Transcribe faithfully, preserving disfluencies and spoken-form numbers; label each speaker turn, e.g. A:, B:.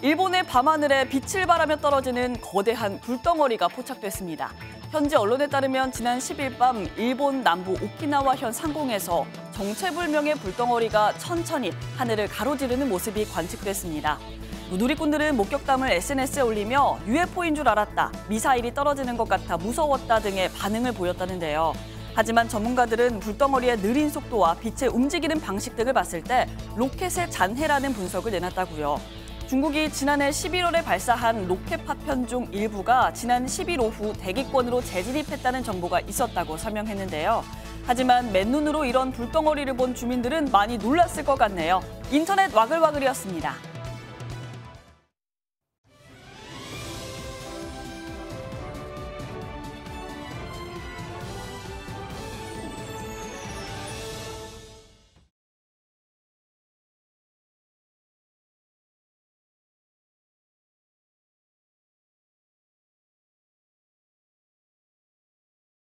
A: 일본의 밤하늘에 빛을 발하며 떨어지는 거대한 불덩어리가 포착됐습니다. 현지 언론에 따르면 지난 십일 밤 일본 남부 오키나와현 상공에서 정체불명의 불덩어리가 천천히 하늘을 가로지르는 모습이 관측됐습니다. 누리꾼들은 목격담을 에스엔에스에 올리며 유에프오인 줄 알았다, 미사일이 떨어지는 것 같아 무서웠다 등의 반응을 보였다는데요. 하지만 전문가들은 불덩어리의 느린 속도와 빛의 움직이는 방식 등을 봤을 때 로켓의 잔해라는 분석을 내놨다고요. 중국이 지난해 십일월에 발사한 로켓 파편 중 일부가 지난 십일 오후 대기권으로 재진입했다는 정보가 있었다고 설명했는데요. 하지만 맨눈으로 이런 불덩어리를 본 주민들은 많이 놀랐을 것 같네요. 인터넷 와글와글이었습니다.